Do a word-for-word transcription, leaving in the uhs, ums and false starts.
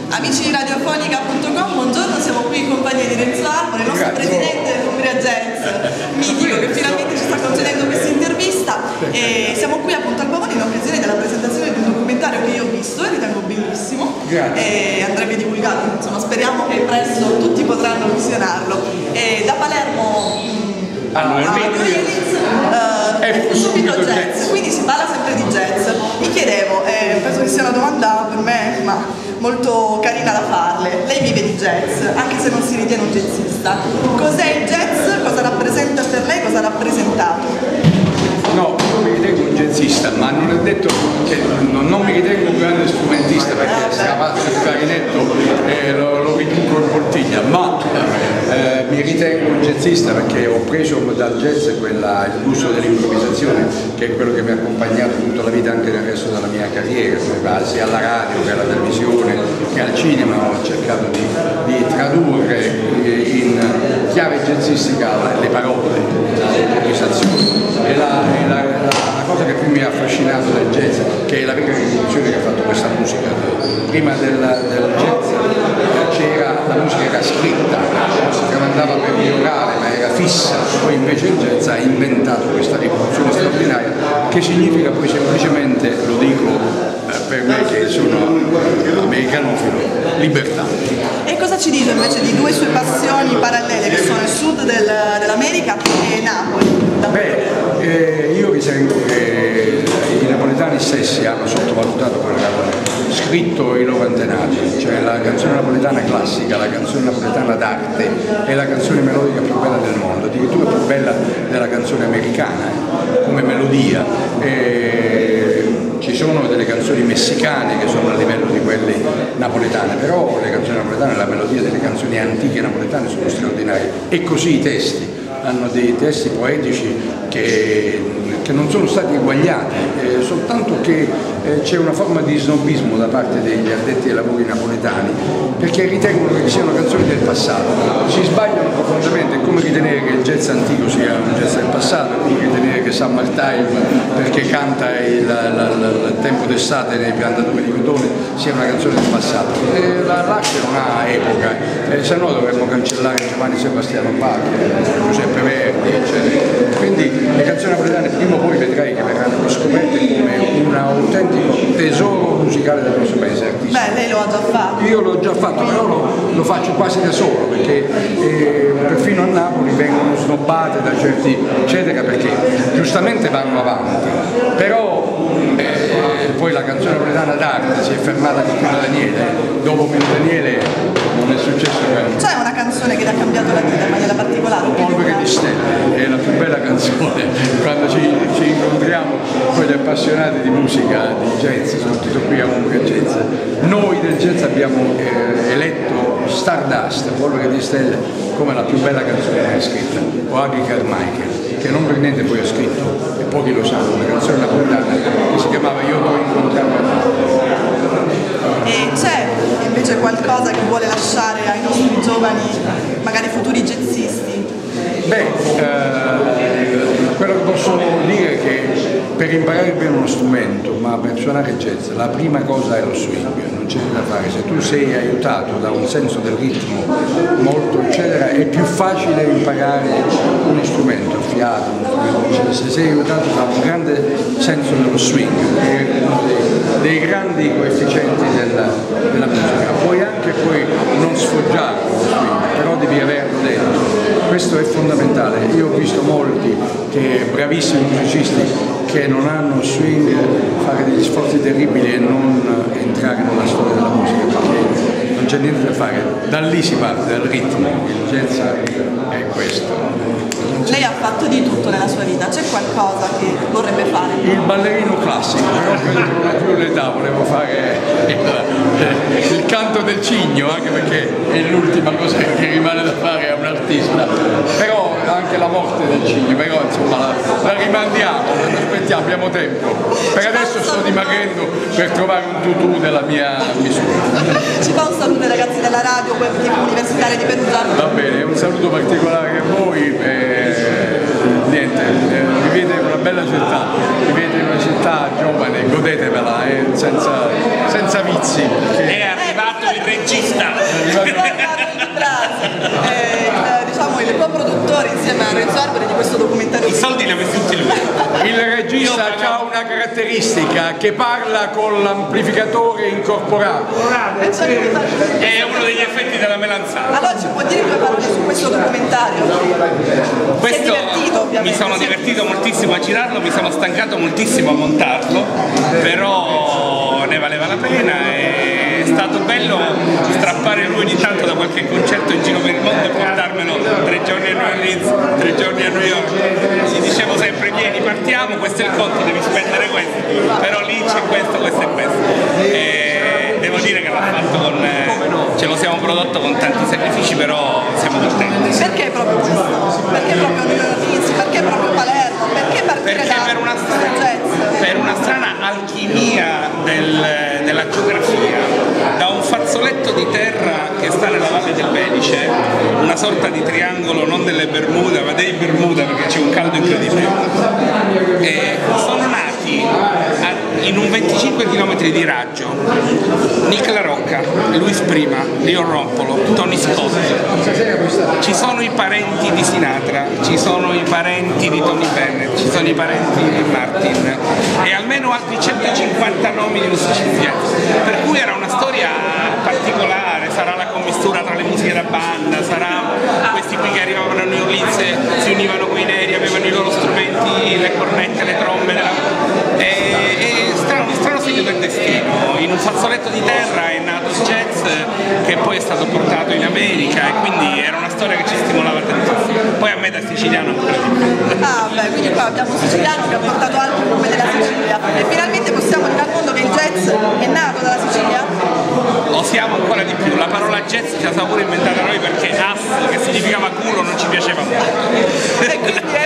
Amici di radiofonica punto com, buongiorno, siamo qui in compagnia di Renzo Arbore, il nostro Grazie. presidente dell'Umbria Jazz mitico, che finalmente ci sta concedendo questa intervista, e siamo qui appunto al Pavone in occasione della presentazione di un documentario che io ho visto e ritengo bellissimo. Grazie. E andrebbe divulgato, insomma speriamo che presto tutti potranno visionarlo. E da Palermo mh, Allora, a Venice, uh, è subito jazz, jazz, quindi si parla sempre di jazz. Mi chiedevo, eh, penso che sia una domanda per me ma molto carina da farle, lei vive di jazz, anche se non si ritiene un jazzista, cos'è il jazz, cosa rappresenta per lei, cosa ha rappresentato? No, non mi ritengo un jazzista, ma non è detto che non, non mi ritengo un grande strumentista, perché se avanzo il clarinetto eh, lo, lo riduco in poltiglia, ma eh, mi ritengo un jazzista perché ho preso dal jazz quella, il gusto dell'improvvisazione, che è quello che mi ha accompagnato tutta la vita anche nel resto della mia carriera, sia alla radio che alla televisione che al cinema. Ho cercato di, di tradurre in chiave jazzistica le parole, l'improvvisazione. E la, e la, la, la cosa che più mi ha affascinato del jazz, che è la vera rivoluzione che ha fatto questa musica. Prima del, del jazz c'era, la musica era scritta, si tramandava per via orale, ma era fissa. Poi invece il jazz ha inventato questa rivoluzione straordinaria, che significa poi semplicemente, lo dico eh, per me che sono americanofilo, libertà. E cosa ci dice invece di due sue passioni parallele, che sono il sud del, dell'America e Napoli? Beh, eh, io ritengo che i napoletani stessi hanno sottovalutato quello che hanno scritto i loro antenati, cioè la canzone napoletana classica, la canzone napoletana d'arte è la canzone melodica più bella del mondo, addirittura più bella della canzone americana eh, come melodia. E ci sono delle canzoni messicane che sono a livello di quelle napoletane, però le canzoni napoletane, la melodia delle canzoni antiche napoletane sono straordinarie, e così i testi. Hanno dei testi poetici che, che non sono stati eguagliati, eh, soltanto che eh, c'è una forma di snobismo da parte degli addetti ai lavori napoletani, perché ritengono che siano canzoni del passato. Si sbagliano profondamente, è come ritenere che il jazz antico sia un jazz del passato, è come ritenere che Summertime, perché canta il, la, la, la, il tempo d'estate nei piantatori di cotone, sia una canzone del passato. E la l'arte non ha epoca, eh, se no dovremmo cancellare Giovanni Sebastiano Bach, Giuseppe Verdi, eccetera. Quindi le canzoni napoletane prima o poi vedrai che verranno riscoperte come un autentico tesoro musicale del nostro paese artistico. Beh, lei lo ha già fatto. Io l'ho già fatto, però lo, lo faccio quasi da solo, perché eh, perfino a Napoli vengono snobbate da certi eccetera, perché giustamente vanno avanti, però eh, poi la canzone napoletana d'arte si è fermata con Pino Daniele, dopo Pino Daniele non è successo quello. C'è una canzone che le ha cambiato la vita in maniera particolare? Polvere di stelle è la più bella canzone, quando ci, ci incontriamo con gli appassionati di musica, di jazz, soprattutto qui a Umbria Jazz. Noi del jazz abbiamo eh, eletto Stardust, Polvere di stelle, come la più bella canzone mai scritta, o Aggie Carmichael, che non per niente poi ha scritto, e pochi lo sanno, una canzone napoletana che si chiamava Io t'ho incontrato a Napoli. E c'è invece qualcosa che vuole lasciare ai nostri giovani, magari futuri jazzisti? Beh, eh, quello che posso dire è che per imparare bene uno strumento, ma per suonare jazz, la prima cosa è lo swing, non c'è niente da fare. Se tu sei aiutato da un senso del ritmo molto eccetera, è più facile imparare uno strumento, il fiato, uno strumento, se sei aiutato da un grande senso dello swing, che è uno dei, dei grandi coefficienti della, della musica. Puoi anche poi non sfoggiare lo swing, però devi averlo dentro. Questo è fondamentale. Io ho visto molti che, bravissimi musicisti, che non hanno swing, fare degli sforzi terribili e non entrare nella storia della musica, perché non c'è niente da fare. Da lì si parte, dal ritmo. Il jazz è questo. Lei ha fatto di tutto nella sua vita, c'è qualcosa che vorrebbe fare? Il ballerino classico, però quello non ho più l'età, volevo fare il, il canto del cigno, anche perché è l'ultima cosa che rimane da fare a un artista, però anche la morte del cigno, però insomma la, la rimandiamo, aspettiamo, abbiamo tempo. Per adesso sto dimagrendo per trovare un tutù della mia misura. Ci fa un saluto ai ragazzi della radio, web tivù universitaria di Perugia. Va bene, un saluto particolare a voi. Eh, niente, eh, vivete una bella città, vivete una città giovane, godetevela eh, senza, senza vizi. È arrivato il eh, diciamo il co-produttore insieme a Renzo Arbore di questo documentario. I soldi li ha messi tutti lui. Il regista ha una caratteristica che parla con l'amplificatore incorporato. È uno degli effetti della melanzana. Allora ci può dire due parole su questo documentario? Questo divertito, mi sono divertito moltissimo a girarlo, mi sono stancato moltissimo a montarlo, però ne valeva la pena. È stato bello strappare lui ogni tanto da qualche concerto in giro per il mondo e portarmelo tre giorni a New Orleans, tre giorni a New York. Gli dicevo sempre vieni, partiamo, questo è il conto, devi spendere questo, però lì c'è questo, questo e questo. E devo dire che l'ha fatto con, ce lo siamo prodotto con tanti sacrifici, però siamo contenti. Perché proprio questo? Perché proprio New Orleans? Perché proprio Palermo? Perché partire Perché da per una, strana, per una strana alchimia del, della geografia, da un fazzoletto di terra che sta nella Valle del Belice, una sorta di triangolo non delle Bermuda ma dei Bermuda, perché c'è un caldo incredibile, e sono nati a, in un venticinque chilometri di raggio Nick La Rocca, Luis Prima, Leo Rompolo, Tony Scott. Ci sono i parenti di Sinatra, ci sono i parenti di Tony Bennett, ci sono i parenti di Martin e almeno altri centocinquanta nomi di musicisti, per cui era una storia particolare. Sarà la commistura tra le musiche da banda, sarà questi qui che arrivavano a New Orleans, si univano con i neri, avevano i loro strumenti, le cornette, le trombe della... e, e strano, strano segno del destino. In un fazzoletto di terra è nato il jazz, che poi è stato portato in America, e quindi era una storia che ci stimolava tantissimo. Poi a me da siciliano ancora di più. Ah beh, quindi qua abbiamo un siciliano che ha portato altri come della Sicilia, e finalmente possiamo dire al mondo che il jazz è nato dalla Sicilia? Osiamo ancora di più, la parola jazz ci ha pure inventata noi, perché ass, che significava culo, non ci piaceva molto. E quindi